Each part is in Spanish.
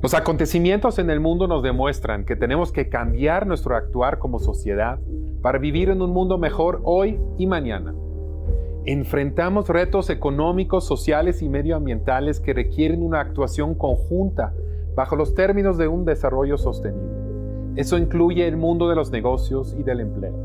Los acontecimientos en el mundo nos demuestran que tenemos que cambiar nuestro actuar como sociedad para vivir en un mundo mejor hoy y mañana. Enfrentamos retos económicos, sociales y medioambientales que requieren una actuación conjunta bajo los términos de un desarrollo sostenible. Eso incluye el mundo de los negocios y del empleo.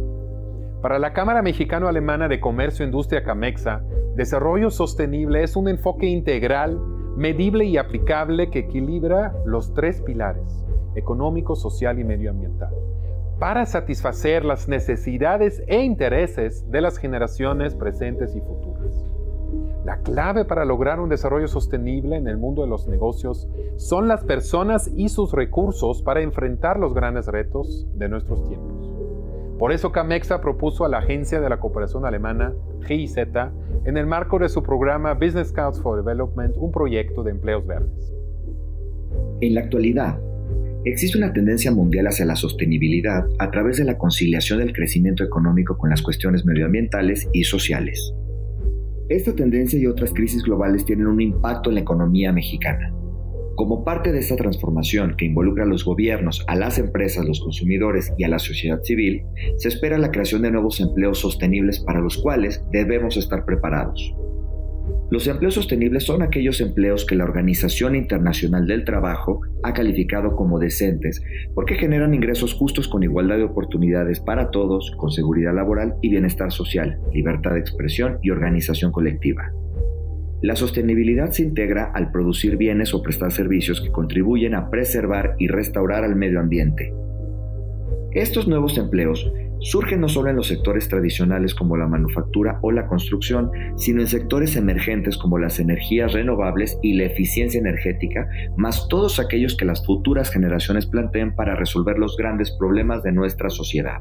Para la Cámara Mexicano-Alemana de Comercio e Industria CAMEXA, desarrollo sostenible es un enfoque integral, medible y aplicable que equilibra los tres pilares: económico, social y medioambiental, para satisfacer las necesidades e intereses de las generaciones presentes y futuras. La clave para lograr un desarrollo sostenible en el mundo de los negocios son las personas y sus recursos para enfrentar los grandes retos de nuestros tiempos. Por eso CAMEXA propuso a la Agencia de la Cooperación Alemana, GIZ, en el marco de su programa Business Scouts for Development, un proyecto de empleos verdes. En la actualidad, existe una tendencia mundial hacia la sostenibilidad a través de la conciliación del crecimiento económico con las cuestiones medioambientales y sociales. Esta tendencia y otras crisis globales tienen un impacto en la economía mexicana. Como parte de esta transformación que involucra a los gobiernos, a las empresas, los consumidores y a la sociedad civil, se espera la creación de nuevos empleos sostenibles para los cuales debemos estar preparados. Los empleos sostenibles son aquellos empleos que la Organización Internacional del Trabajo ha calificado como decentes porque generan ingresos justos con igualdad de oportunidades para todos, con seguridad laboral y bienestar social, libertad de expresión y organización colectiva. La sostenibilidad se integra al producir bienes o prestar servicios que contribuyen a preservar y restaurar al medio ambiente. Estos nuevos empleos surgen no solo en los sectores tradicionales como la manufactura o la construcción, sino en sectores emergentes como las energías renovables y la eficiencia energética, más todos aquellos que las futuras generaciones planteen para resolver los grandes problemas de nuestra sociedad.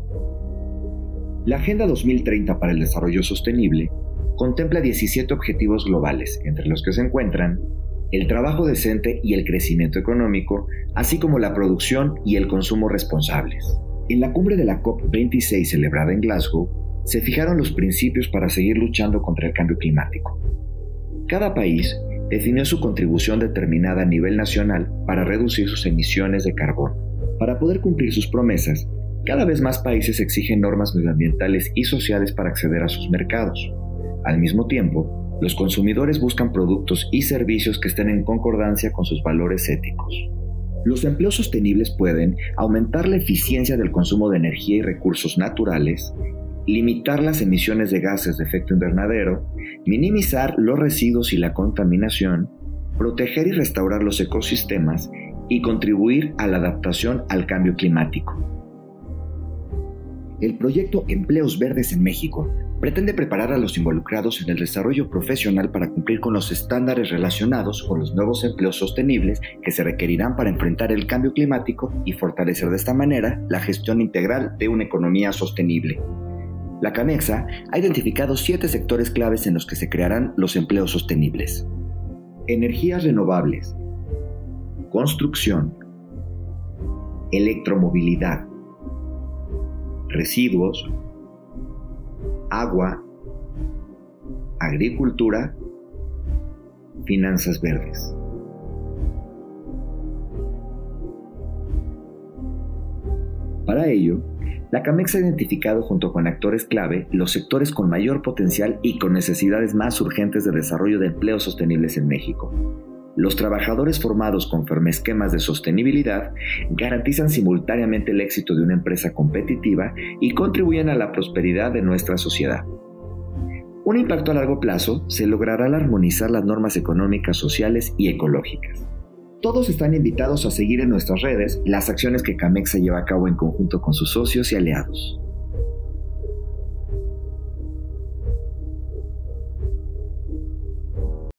La Agenda 2030 para el Desarrollo Sostenible contempla 17 objetivos globales, entre los que se encuentran el trabajo decente y el crecimiento económico, así como la producción y el consumo responsables. En la cumbre de la COP26 celebrada en Glasgow, se fijaron los principios para seguir luchando contra el cambio climático. Cada país definió su contribución determinada a nivel nacional para reducir sus emisiones de carbono. Para poder cumplir sus promesas, cada vez más países exigen normas medioambientales y sociales para acceder a sus mercados. Al mismo tiempo, los consumidores buscan productos y servicios que estén en concordancia con sus valores éticos. Los empleos sostenibles pueden aumentar la eficiencia del consumo de energía y recursos naturales, limitar las emisiones de gases de efecto invernadero, minimizar los residuos y la contaminación, proteger y restaurar los ecosistemas y contribuir a la adaptación al cambio climático. El proyecto Empleos Verdes en México pretende preparar a los involucrados en el desarrollo profesional para cumplir con los estándares relacionados con los nuevos empleos sostenibles que se requerirán para enfrentar el cambio climático y fortalecer de esta manera la gestión integral de una economía sostenible. La CAMEXA ha identificado 7 sectores claves en los que se crearán los empleos sostenibles: energías renovables, construcción, electromovilidad, residuos, agua, agricultura, finanzas verdes. Para ello, la CAMEXA ha identificado junto con actores clave los sectores con mayor potencial y con necesidades más urgentes de desarrollo de empleos sostenibles en México. Los trabajadores formados conforme esquemas de sostenibilidad garantizan simultáneamente el éxito de una empresa competitiva y contribuyen a la prosperidad de nuestra sociedad. Un impacto a largo plazo se logrará al armonizar las normas económicas, sociales y ecológicas. Todos están invitados a seguir en nuestras redes las acciones que CAMEXA lleva a cabo en conjunto con sus socios y aliados.